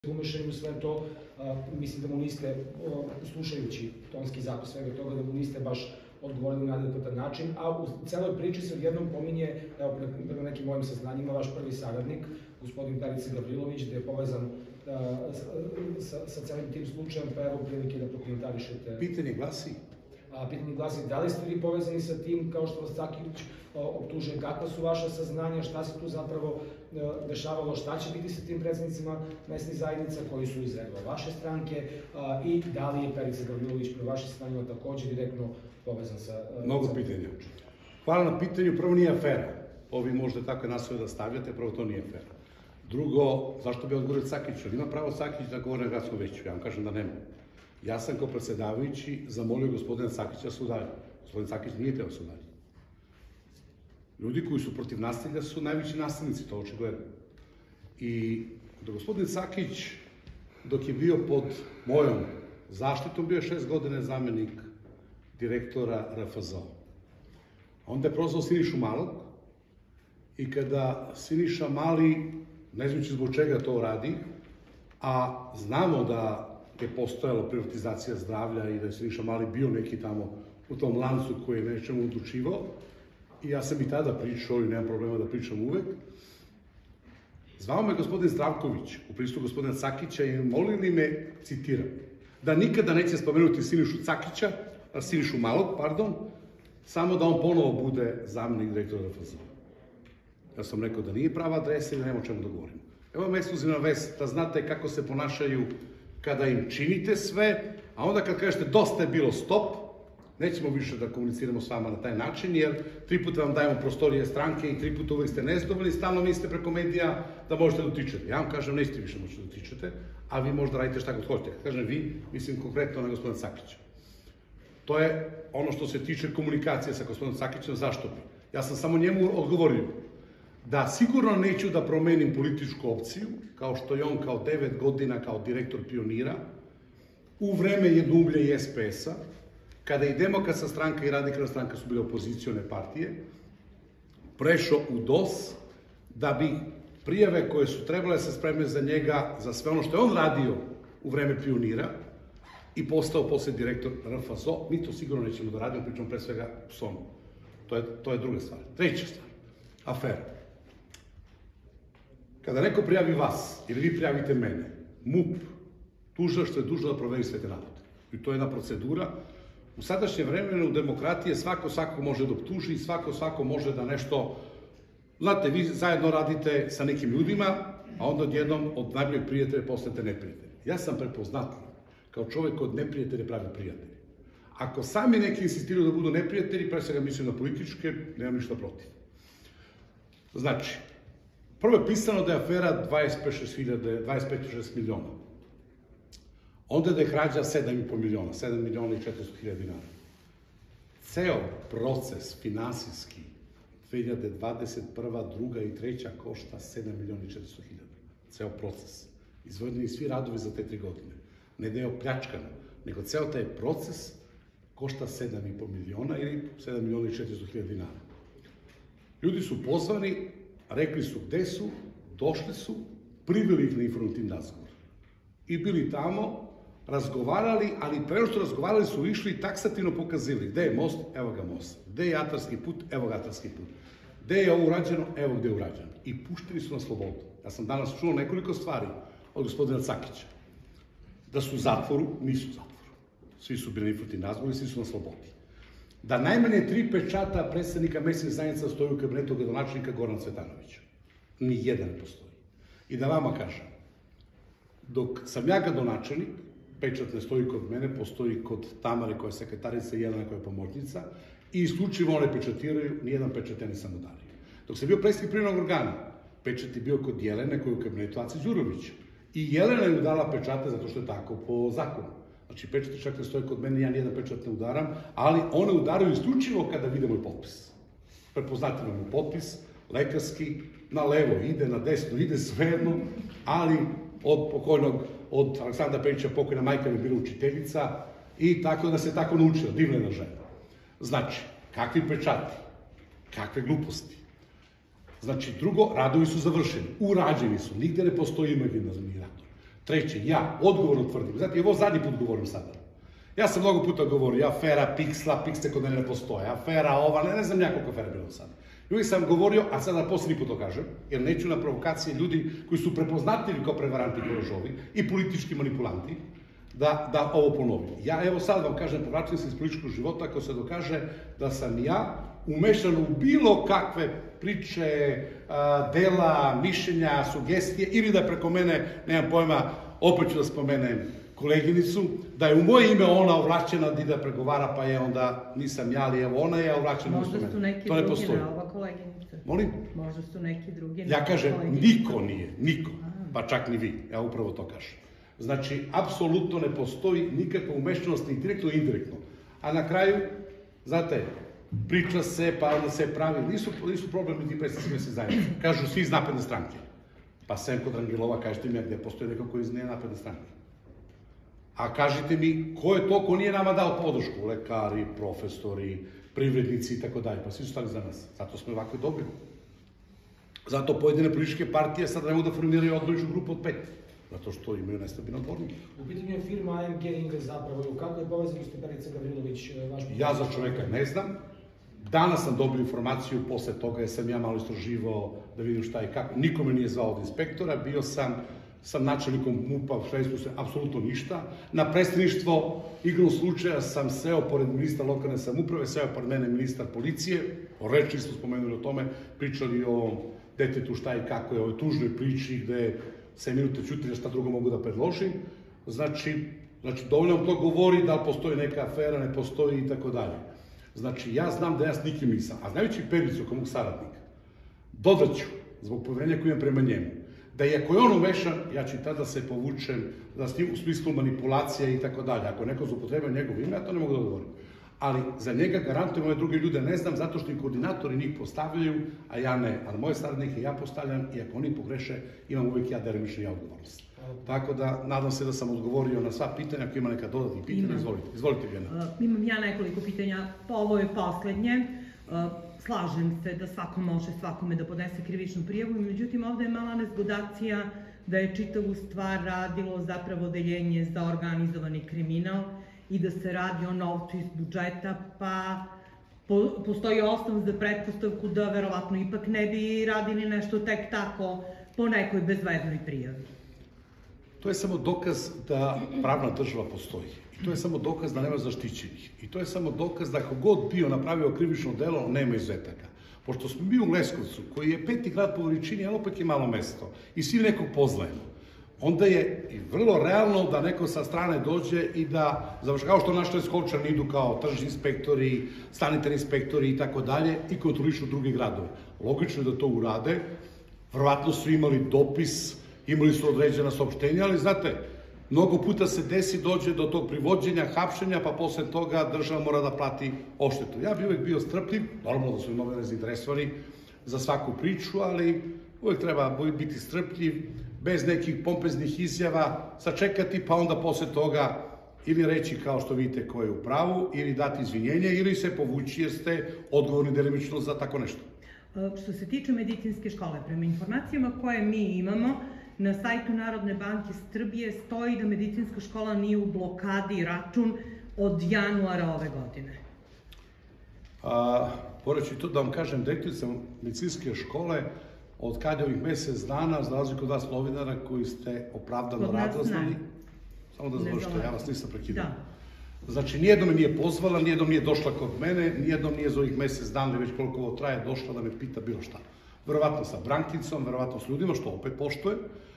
umešani u sve to, mislim da mu niste, slušajući tonski zapis svega toga, da mu niste baš odgovorili na adekvatan način, a u celoj priči se odjednom pominje, evo, prema nekim mojim saznanjima, vaš prvi saradnik, gospodin Perica Gavrilović, da je povezan sa celim tim slučajem, pa evo prilike da prokomentarišete. Pitanje glasi? Pitanje glasi, da li ste vi povezani sa tim, kao što vas Cakić optužuje, kakva su vaša saznanja, šta se tu zapravo dešavalo, šta će biti sa tim predsednicima mesnih zajednica koji su iz redova vaše stranke i da li je Perica Gavrilović pre vaše saznanjima takođe direktno povezan sa... Mnogo pitanja. Hvala na pitanju. Prvo, nije afera. Ovi možda tako nastoje da stavljate, prvo to nije afera. Drugo, zašto bi odgovorio Cakiću? Ima pravo Cakić da govori na gradskom veću? Ja vam kažem da nema. Ja sam kao predsjedavajući zamolio gospodina Cakića da se udalji. Gospodin Cakić nije teo da se udalji. Ljudi koji su protiv nasilja su najveći nasilnici, to očigledno. I da gospodin Cakić, dok je bio pod mojom zaštitom, bio je 6 godina zamenik direktora RFZO. Onda je prozvao Sinišu Malog i kada Siniša Mali, ne znajući zbog čega to radi, a znamo da je postojala privatizacija zdravlja i da je Siniša Mali bio neki tamo u tom lancu koji je nečemu odlučivao, i ja sam i tada pričao i nemam problema da pričam uvek. Zvao me gospodin Zdravković u prisustvu gospodina Cakića i molili me, citiram, da nikada neće spomenuti Sinišu Malog, samo da on ponovo bude zamenik direktora RFZO. Ja sam rekao da nije prava adresa i da nema o čemu da govorimo. Evo vam ekskluzivna vest, da znate kako se ponašaju kada im činite sve, a onda kad kažete dosta je bilo, stop, nećemo više da komuniciramo s vama na taj način, jer 3 puta vam dajemo prostorije stranke i 3 puta uvek ste nezadovoljni, stalno mislite preko medija da možete da utičete. Ja vam kažem, nećete više moći da utičete, a vi možda radite šta god hoćete. Kažem vi, mislim konkretno na gospodina Cakića. To je ono što se tiče komunikacije sa gospodinom Cakićem, zašto bi. Ja sam samo njemu odgovorio da sigurno neću da promenim političku opciju, kao što je on kao 9 godina kao direktor Pionira, u vreme Jednoumlja i SPS-a, kada i Demokratska stranka i Radikalna stranka su bile opozicione partije, prešao u DOS, da bi prijave koje su trebale se spremne za njega, za sve ono što je on radio u vreme Pionira, i postao posle direktor RFZO, mi to sigurno nećemo da radimo, pričamo pre svega s onom. To je druga stvar. Treća stvar, afera. Kada neko prijavi vas, ili vi prijavite mene, MUP, tužilaštvo je dužno da proveri sve te navode. I to je jedna procedura. U sadašnje vremenu u demokratije svako može da optuži, svako može da nešto... Znate, vi zajedno radite sa nekim ljudima, a onda odjednom od najboljeg prijatelja postajete neprijatelji. Ja sam prepoznatljiv kao čovek od neprijatelja pravi prijatelji. Ako sami neki insistiraju da budu neprijatelji, pre svega mislim na političke, nemam ništa protiv. Znači, prvo je pisano da je afera 25-6 miliona. Onda da je krađa 7,5 miliona, 7 miliona i 400.000 dinara. Ceo proces finansijski 2021, 2. i 3. košta 7 miliona i 400.000. Ceo proces. Izvodeni svi radovi za te 3 godine. Ne da je opljačkano, nego ceo taj proces košta 7,5 miliona ili 7 miliona i 400.000 dinara. Ljudi su pozvani, rekli su gde su, došli su, priveli ih na informativni razgovor. I bili tamo, razgovarali, ali pre što razgovarali su išli i taksativno pokazili gde je most, evo ga most, gde je atarski put, evo ga atarski put, gde je ovo urađeno, evo gde je urađeno. I pušteni su na slobodu. Ja sam danas čuo nekoliko stvari od gospodina Cakića. Da su u zatvoru, nisu u zatvoru. Svi su bili na informativni razgovor i svi su na slobodi. Da najmanje 3 pečata predsednika mesnih zajednica stoji u kabinetu gradonačelnika Gorana Cvetanovića. Nijedan ne postoji. I da vama kažem, dok sam ja gradonačelnik, pečat ne stoji kod mene, postoji kod Tamare koja je sekretarica i Jelena koja je pomoćnica, i isključivo one pečatiraju, nijedan pečat ja nisam udario. Dok sam bio predsednik privrednog organa, pečat je bio kod Jelene koja je u kabinetu Ace Đurovića. I Jelena je udala pečate zato što je tako po zakonu. Znači, pečati čak ne stoje kod mene, ja nijedan pečat ne udaram, ali one udaraju isključivo kada vide moj potpis. Prepoznatljivo moj potpis, lekarski, na levo ide, na desno ide, svejedno, ali od Aleksandra Pejića pokojna majka mi je bila učiteljica i tako da se tako naučila, divna jedna žena. Znači, kakvi pečati, kakve gluposti. Znači, drugo, radovi su završeni, urađeni su, nigde ne postoji imaginarni radov. Treće, ja odgovorno tvrdim, znate, ovo zadnji put govorim sada. Ja sam mnogo puta govorio, afera Piksla, Piksle kod mene ne postoje, afera ova, ne znam ja koliko afera bilo sad. I uvijek sam govorio, a sada posljednji put to kažem, jer neću na provokacije ljudi koji su prepoznatljivi kao prevaranti i korožovi i politički manipulanti, da ovo ponovim. Ja evo sad vam kažem, povraćam se iz političkog života ako se dokaže da sam ja umešan u bilo kakve priče, dela, mišljenja, sugestije ili da preko mene, nemam pojma, opet ću da spomenem koleginicu, da je u moje ime ona ovlašćena da pregovara, pa je onda nisam ja, ali evo ona je ovlašćena. Možda su neki drugi na ova koleginica. Molim? Možda su neki drugi na ova koleginica. Ja kažem, niko nije, niko, pa čak ni vi, ja upravo to kažem. Znači, apsolutno ne postoji nikakva umešćenost, ni direktno i indirektno. A na kraju, znate, priča se, pa onda se pravi, nisu problemi ti predstavljaju se zajednice. Kažu svi iz napredne stranke. Pa sem kod Rangelova, kažete mi, gde postoji neko koji iz napredne stranke. A kažite mi, ko je to ko nije nama dao podršku? Lekari, profesori, privrednici i tako dalje. Pa svi su stali za nas. Zato smo ovako dobili. Zato pojedine političke partije sad ne mogu da formiraju odborničku grupu od 5. Zato što imaju nestabilan odbornik. U pitanju je firma AMG Invest zapravo. U kakvoj povezanosti Perica Gavrilović? Ja za čoveka ne znam. Danas sam dobio informaciju, posle toga jer sam ja malo istraživao da vidim šta i kako. Niko me nije zvao od inspektora, bio sam načelnikom MUP-a, šredstvu se apsolutno ništa. Na predstavništvo igrom slučaja sam seo pored ministra lokalne samouprave, seo pored mene ministar policije, reči smo spomenuli o tome, pričali o detetu šta i kako je, o ovoj tužnoj priči gde 7 minuta ćutanja šta drugo mogu da predložim. Znači, dovoljno to govori da li postoji neka afera, ne postoji i tako dalje. Znači, ja znam da ja s nikim nisam, a znajući Pericu kao mog saradnika, dodaću, zbog poverenja koje imam prema njemu, da i ako je on umešan, ja ću i tada se povučem, da s njim u smislu manipulacija i tako dalje. Ako neko zloupotrebuje njegovo ime, ja to ne mogu da odgovorim. Ali za njega garantujem ove druge ljude ne znam, zato što i koordinatori njih postavljaju, a ja ne. Ali moje saradnike ja postavljam i ako oni pogreše, imam uvijek ja delimično ja odgovornost. Tako da, nadam se da sam odgovorio na sva pitanja, ako ima neka dodatnih pitanja, izvolite Vjena. Imam ja nekoliko pitanja, po ovo je poslednje. Slažem se da svako može svakome da podnese krivičnu prijavu, međutim ovde je mala nezgodacija da je čitavu stvar radilo zapravo odeljenje za organizovani kriminal i da se radi o novcu iz budžeta, pa postoji osnov za pretpostavku da verovatno ipak ne bi radili nešto tek tako po nekoj bezvednoj prijavi. To je samo dokaz da pravna država postoji. I to je samo dokaz da nema zaštićenih. I to je samo dokaz da ako god bio napravio krivično delo, nema izuzetaka. Pošto smo mi u Leskovcu, koji je 5. grad po veličini, ali opet je malo mesto, i svi nekog poznajemo, onda je i vrlo realno da neko sa strane dođe i da, kao što naši Leskovčani idu kao tržni inspektori, sanitarni inspektori i tako dalje, i kontrolišu druge gradove. Logično je da to urade. Verovatno su imali dopis, imali su određena saopštenja, ali znate, mnogo puta se desi, dođe do tog privođenja, hapšenja, pa posle toga država mora da plati odštetu. Ja bi uvek bio strpljiv, normalno da su i novinari zainteresovani za svaku priču, ali uvek treba biti strpljiv, bez nekih pompeznih izjava, sačekati, pa onda posle toga ili reći kao što vidite ko je u pravu, ili dati izvinjenje, ili se povući jer ste odgovorni delimično za tako nešto. Što se tiče medicinske škole, prema informacijama koje mi imamo, na sajtu Narodne banke Srbije stoji da medicinska škola nije u blokadi račun od januara ove godine. Pored ću to da vam kažem, direktorica medicinske škole, od kada je ovih mesec dana, za razliku od vas novinara koji ste opravdano radosni, samo da završite, ja vas nisam prekidao. Znači, nijednom me nije pozvala, nijednom nije došla kod mene, nijednom nije za ovih mesec dana, već koliko ovo traje, došla da me pita bilo šta. Verovatno sa Brankicom, verovatno s ljudima, što opet poštuje.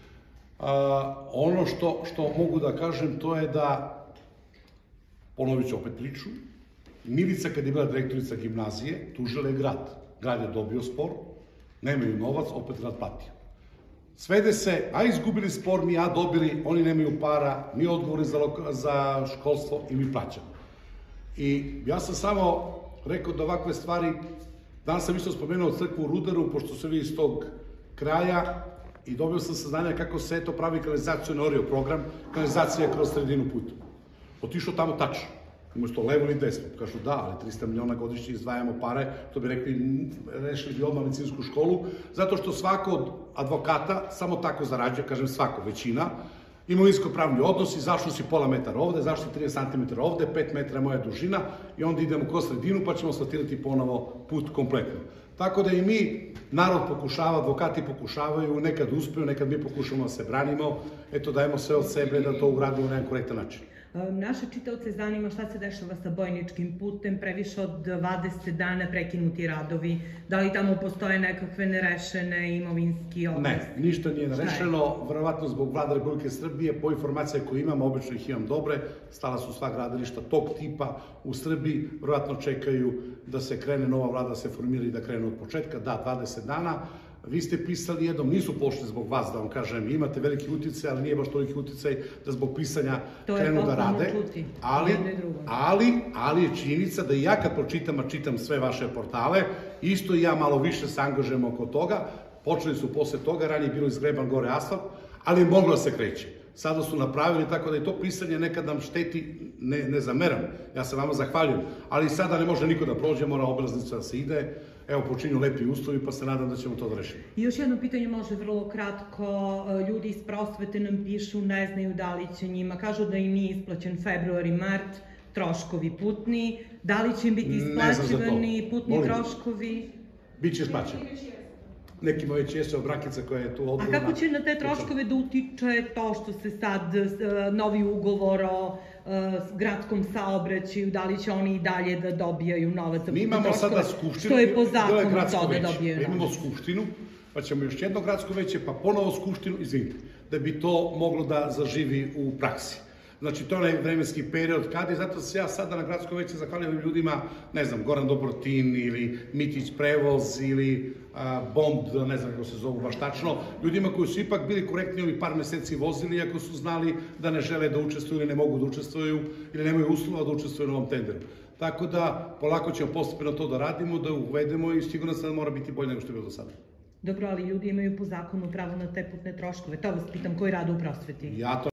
Ono što mogu da kažem, to je da, ponovit ću opet priču, Milica, kad je bila direktorica gimnazije, tužila je grad. Grad je dobio spor, nemaju novac, opet grad platio. Svede se, a izgubili spor, mi dobili, oni nemaju para, mi odgovorni za školstvo i mi plaćamo. I ja sam samo rekao da ovakve stvari, danas sam isto spomenuo crkvu u Rudaru, pošto se vi iz tog kraja, i dobio sam saznanja kako se to pravi kanalizaciju na Orio program, kanalizacija kroz sredinu puta. Otišao tamo tačno. Imaš to levo ili desno. Kažu da, ali 300 miliona godišnje izdvajamo pare, to bi rekli, rešili bi odmah medicinsku školu, zato što svako od advokata samo tako zarađuje, kažem svako, većina, imovinsko-pravni odnosi, zašto si pola metara ovde, zašto si 30 cm ovde, 5 metara moja dužina i onda idemo kroz sredinu pa ćemo asfaltirati ponovo put kompletno. Tako da i mi, narod pokušava, advokati pokušavaju, nekad uspeju, nekad mi pokušamo da se branimo, eto dajemo sve od sebe da to uradimo na jedan korektan način. Naše čitaoce zanima šta se dešava sa Bojničkim putem, previše od 20 dana prekinuti radovi, da li tamo postoje nekakve nerešene imovinski odnosi? Ne, ništa nije nerešeno, verovatno zbog Vlade Republike Srbije, po informacije koje imam, obično ih imam dobre, stala su sva gradilišta tog tipa u Srbiji, verovatno čekaju da se krene nova vlada, da se formira i da krene od početka, da, 20 dana. Vi ste pisali jednom, nisu pošli zbog vas, da vam kažem, imate veliki uticaj, ali nije baš toliki uticaj da zbog pisanja krenu da rade. Ali je činjenica da i ja kad pročitam, a čitam sve vaše portale, isto i ja malo više se angažujem oko toga, počeli su posle toga, ranije je bilo izgreban gore asfalt, ali je moglo da se kreće. Sada su napravili, tako da je to pisanje nekad nam šteti, ne zameram, ja se vama zahvaljujem, ali sada ne može niko da prođe, mora obilaznica da se ide, evo počinju lepi uslovi pa se nadam da ćemo to da rešimo. I još jedno pitanje može vrlo kratko, ljudi iz prosvete nam pišu, ne znaju da li će njima, kažu da im nije isplaćen februar i mart, troškovi putni, da li će im biti isplaćivani putni troškovi? Biće isplaćeni. Nekima već jesu Brakica koja je tu odgovorna. A kako će na te troškove da utiče to što se sad novi ugovor o gradskom saobraćaju, da li će oni i dalje da dobijaju novac za putne troškove? Mi imamo sada skupštinu, što je po zakonu to da dobijaju novac. Imamo skupštinu, pa ćemo još jedno gradsko veće, pa ponovo skupštinu, izvinite, da bi to moglo da zaživi u praksi. Znači, to je onaj vremenski period kada i zato se ja sada na gradsko veće zahvaljujem ljudima, ne znam, Goran Dobrotin ili Mitić Prevoz ili Bond, ne znam kako se zovu baš tačno, ljudima koji su ipak bili korektni ovih par meseci vozili, iako su znali da ne žele da učestvuju ili ne mogu da učestvuju ili nemaju uslova da učestvuju na ovom tenderu. Tako da, polako ćemo postepeno to da radimo, da uvedemo i sigurno se da mora biti bolje nego što je bilo do sada. Dobro, ali ljudi imaju po zakonu pravo na te putne troškove. To vas pitam, koji rade u prosveti?